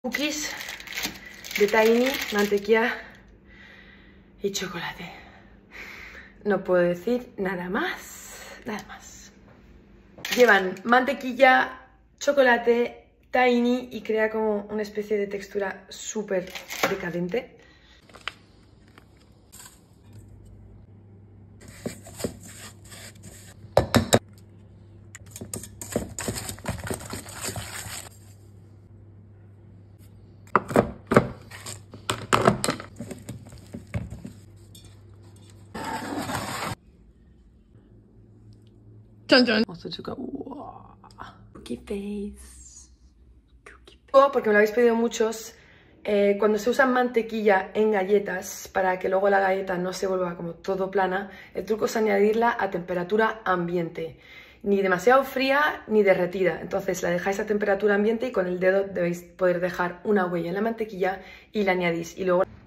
Cookies de Tiny, mantequilla y chocolate. No puedo decir nada más, nada más. Llevan mantequilla, chocolate, Tiny y crea como una especie de textura súper decadente. Chon, chon. Cookie face. Porque me lo habéis pedido muchos, cuando se usa mantequilla en galletas para que luego la galleta no se vuelva como todo plana, el truco es añadirla a temperatura ambiente, ni demasiado fría ni derretida. Entonces la dejáis a temperatura ambiente y con el dedo debéis poder dejar una huella en la mantequilla y la añadís y luego